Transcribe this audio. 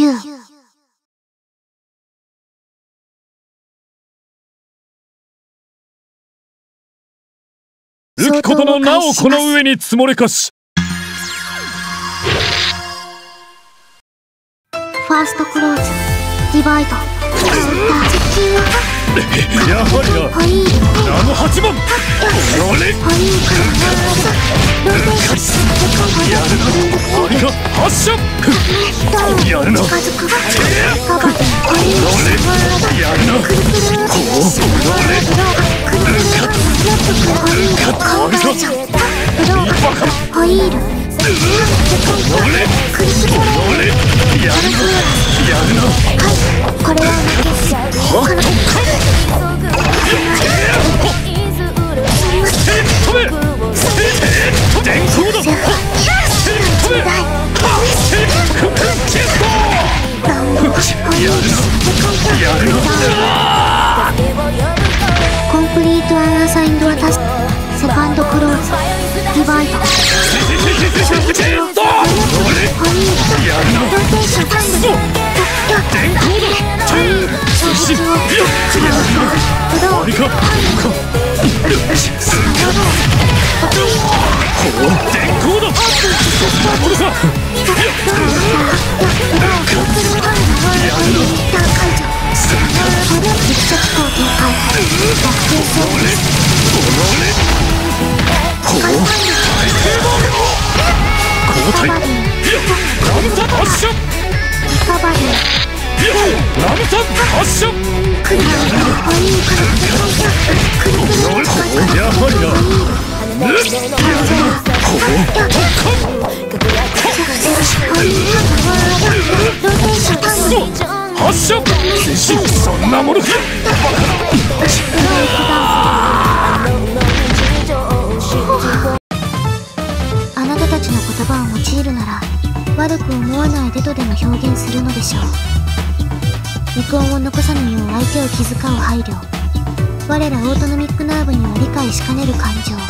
9。 浮くことのなおこの上に積もれかし。 ファーストクローズ、ディバイド、接近はやはりな、あの8番ロレやるな、ありが発射やるな、ロレやるな、こうロレありがいいバカホイール、 ロレやるな、やるな、 これは負け。 電光だ。 コンプリートアンアサインドアタスセカンドクローズディバイドそんなものか。あなたたちの言葉を用いるなら悪く思わないでとでも表現するのでしょう。未婚を残さぬよう相手を気遣う配慮、我らオートノミックナーブには理解しかねる感情。